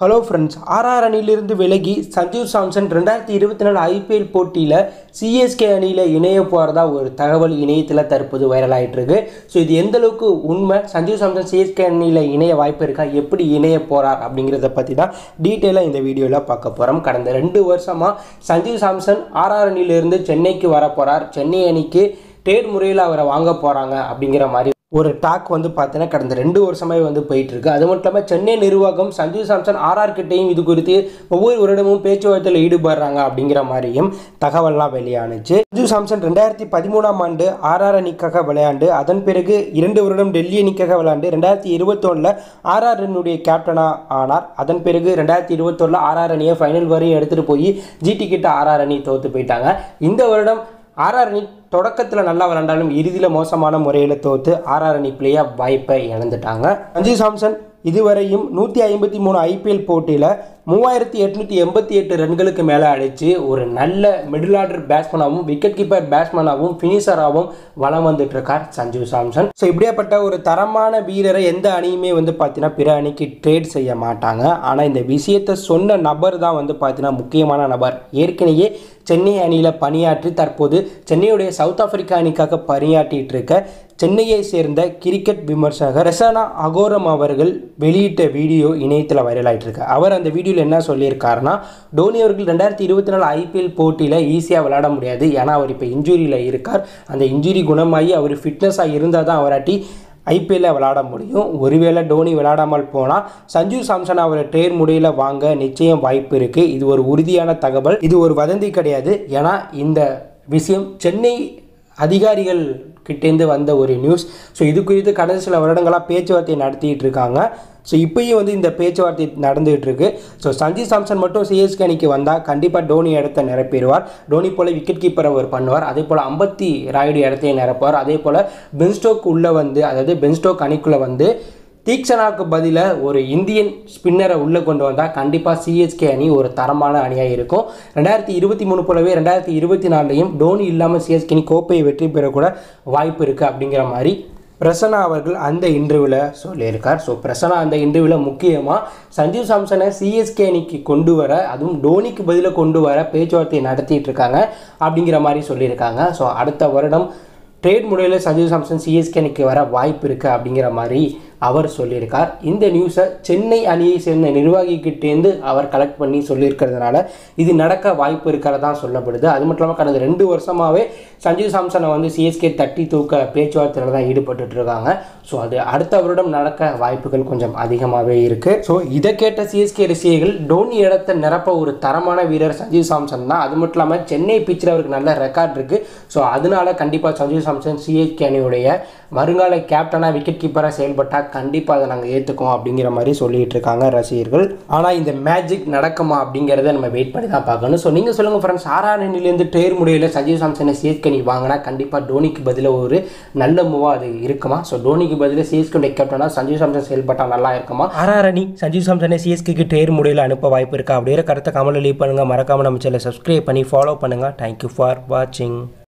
Hello friends, RR அணியிலிருந்து விலகி Sanju Samson 2024 IPL போட்டியில் சிஎஸ்கே அணியில் இணைய போகிறதா ஒரு தகவல் இணையத்தில் தற்போது வைரல் ஆகிட்டு இருக்கு. ஸோ இது எந்த அளவுக்கு உண்மை, சஞ்சு சாம்சன் சிஎஸ்கே அணியில் இணைய வாய்ப்பு இருக்கா, எப்படி இணைய போகிறார் அப்படிங்கிறத பற்றி தான் டீட்டெயிலாக இந்த வீடியோவில் பார்க்க போகிறோம். கடந்த 2 வருஷமாக சஞ்சு சாம்சன் ஆர்ஆர் அணியிலிருந்து சென்னைக்கு வர போகிறார். சென்னை அணிக்கு ட்ரேட் முறையில் அவரை வாங்க போகிறாங்க அப்படிங்கிற மாதிரி ஒரு டாக் பார்த்தீங்கன்னா கடந்த 2 வருஷமாகவே போயிட்டு இருக்கு. அது மட்டும் இல்லாமல் சென்னை நிர்வாகம் சஞ்சு சாம்சன் ஆர்ஆர் கிட்டையும் இது குறித்து ஒவ்வொரு வருடமும் பேச்சுவார்த்தையில் ஈடுபடுறாங்க அப்படிங்கிற மாதிரியும் தகவல்லாம் வெளியானுச்சு. சஞ்சு சாம்சன் 2013ஆம் ஆண்டு ஆர்ஆர் அணிக்காக விளையாண்டு அதன் பிறகு 2 வருடம் டெல்லி அணிக்காக விளையாண்டு 2021 ஆர்ஆர் அணியுடைய கேப்டனாக ஆனார். அதன் பிறகு 2021 ஆர்ஆர் அணியை ஃபைனல் வரையும் எடுத்துகிட்டு போய் ஜிடி கிட்ட ஆர்ஆர் அணி தோற்று போயிட்டாங்க. இந்த வருடம் ஆர்ஆர் அணி தொடக்கத்தில் நல்லா விளையாண்டாலும் இறுதியில் மோசமான முறையில் தோற்று ஆர்ஆர் அணி பிளேஆஃப் வாய்ப்பை இழந்துட்டாங்க. சஞ்சு சாம்சன் இதுவரையும் 153 ஐபிஎல் போட்டியில் 3888 ரன்களுக்கு மேலே அடித்து ஒரு நல்ல மிடில் ஆர்டர் பேட்ஸ்மேனாகவும் விக்கெட் கீப்பர் பேட்ஸ்மேனாகவும் ஃபினிஷராகவும் வலம் வந்துட்டு இருக்கார் சஞ்சு சாம்சன். ஸோ இப்படியாப்பட்ட ஒரு தரமான வீரரை எந்த அணியுமே பார்த்தீங்கன்னா பிற அணிக்கு ட்ரேட் செய்ய மாட்டாங்க. ஆனால் இந்த விஷயத்தை சொன்ன நபர் தான் பார்த்தீங்கன்னா முக்கியமான நபர். ஏற்கனவே சென்னை அணியில் பணியாற்றி தற்போது சென்னையுடைய சவுத் ஆப்பிரிக்கா அணிக்காக பணியாற்றிட்டு இருக்க சென்னையை சேர்ந்த கிரிக்கெட் விமர்சகர் ரெசானா அகோரம் அவர்கள் வெளியிட்ட வீடியோ இணையத்தில் வைரல் ஆகிட்டு இருக்கு. அவர் அந்த வீடியோவில் என்ன சொல்லியிருக்காருன்னா, டோனி அவர்கள் 2024 ஐபிஎல் போட்டியில் ஈஸியாக விளையாட முடியாது. ஏன்னா அவர் இப்போ இன்ஜுரியில் இருக்கார். அந்த இன்ஜுரி குணமாகி அவர் ஃபிட்னஸாக இருந்தால் தான் அவராட்டி ஐபிஎல்ல விளையாட முடியும். ஒருவேளை டோனி விளையாடாமல் போனால் சஞ்சு சாம்சன் அவரை ட்ரேட் முறையில் வாங்க நிச்சயம் வாய்ப்பு இருக்குது. இது ஒரு உறுதியான தகவல், இது ஒரு வதந்தி கிடையாது. ஏன்னா இந்த விஷயம் சென்னை அதிகாரிகள் கிட்டேருந்து வந்த ஒரு நியூஸ். ஸோ இது குறித்து கடந்த சில வருடங்களாக பேச்சுவார்த்தை நடத்திட்டு இருக்காங்க. ஸோ இப்போயும் இந்த பேச்சுவார்த்தை நடந்துகிட்டு இருக்கு. ஸோ சஞ்சு சாம்சன் மட்டும் சிஎஸ்கே அணிக்கு வந்தால் கண்டிப்பாக டோனி இடத்தை நிரப்பிடுவார். டோனி போல் விக்கெட் கீப்பர் அவர் பண்ணுவார். அதே போல் அம்பத்தி ராயுடு இடத்தையும் நிரப்புவார். அதே போல் பென்ஸ்டோக் உள்ளே அதாவது பென்ஸ்டோக் அணிக்குள்ளே தீக்ஷனாவுக்கு பதிலாக ஒரு இந்தியன் ஸ்பின்னரை உள்ளே கொண்டு வந்தால் கண்டிப்பாக சிஎஸ்கே அணி ஒரு தரமான அணியாக இருக்கும். 2023 போலவே 2024 டோனி இல்லாமல் சிஎஸ்கே அணி கோப்பையை வெற்றி பெறக்கூட வாய்ப்பு இருக்குது அப்படிங்கிற மாதிரி பிரசன்னா அவர்கள் அந்த இன்டர்வியூவில் சொல்லியிருக்கார். ஸோ பிரசன்னா அந்த இன்டர்வியூவில் முக்கியமாக சஞ்சு சாம்சனை சிஎஸ்கே அணிக்கு கொண்டு வர, அதுவும் டோனிக்கு பதிலாக கொண்டு வர பேச்சுவார்த்தை நடத்திட்டு இருக்காங்க அப்படிங்கிற மாதிரி சொல்லியிருக்காங்க. ஸோ அடுத்த வருடம் ட்ரேட் முறையில் சஞ்சு சாம்சன் சிஎஸ்கே அணிக்கு வர வாய்ப்பு இருக்குது அப்படிங்கிற மாதிரி அவர் சொல்லியிருக்கார். இந்த நியூஸை சென்னை அணியை சேர்ந்த நிர்வாகிக்கிட்டேருந்து அவர் கலெக்ட் பண்ணி சொல்லியிருக்கிறதுனால இது நடக்க வாய்ப்பு இருக்கிறதா சொல்லப்படுது. அது மட்டும் இல்லாமல் கடந்த 2 வருஷமாகவே சஞ்சு சாம்சனை சிஎஸ்கே தட்டி தூக்க பேச்சுவார்த்தையில் தான் ஈடுபட்டு இருக்காங்க. ஸோ அது அடுத்த வருடம் நடக்க வாய்ப்புகள் கொஞ்சம் அதிகமாகவே இருக்குது. ஸோ இதை கேட்ட சிஎஸ்கே ரசிகர்கள் டோனி இடத்தை நிரப்ப ஒரு தரமான வீரர் சஞ்சு சாம்சன் தான். அது மட்டும் இல்லாமல் சென்னை பிச்சில் அவருக்கு நல்ல ரெக்கார்ட் இருக்குது. ஸோ அதனால கண்டிப்பாக சஞ்சு சாம்சன் சிஎஸ்கே அணியுடைய வருங்கால கேப்டனாக விக்கெட் கீப்பராக செயல்பட்டால் கண்டிப்பாக அதை நாங்கள் ஏற்றுக்குவோம் அப்படிங்கிற மாதிரி சொல்லிட்டு இருக்காங்க ரசிகர்கள். ஆனால் இந்த மேஜிக் நடக்குமா அப்படிங்கிறத நம்ம வெயிட் பண்ணி தான் பார்க்கணும். ஸோ நீங்கள் சொல்லுங்கள் ஃப்ரெண்ட்ஸ், ஆர்ஆர் அணியிலேருந்து ட்ரேட் முறையில் சஞ்சு சாம்சனை சிஎஸ்கே அணி வாங்கினா கண்டிப்பாக டோனிக்கு பதிலாக ஒரு நல்ல மூவாக அது இருக்குமா? ஸோ டோனிக்கு பதிலாக சிஎஸ்கே கேப்டனாக சஞ்சு சாம்சன் செயல்பட்டால் நல்லா இருக்குமா? ஆர்ஆர் அணி சஞ்சு சாம்சனை சிஎஸ்கேக்கு ட்ரேட் முறையில் அனுப்ப வாய்ப்பு இருக்கா அப்படிங்கிற கருத்தை கமெண்ட்ல லீவ் பண்ணுங்கள். மறக்காமல் நம்ம சேனலை சப்ஸ்கிரைப் பண்ணி ஃபாலோ பண்ணுங்கள். தேங்க்யூ ஃபார் வாட்சிங்.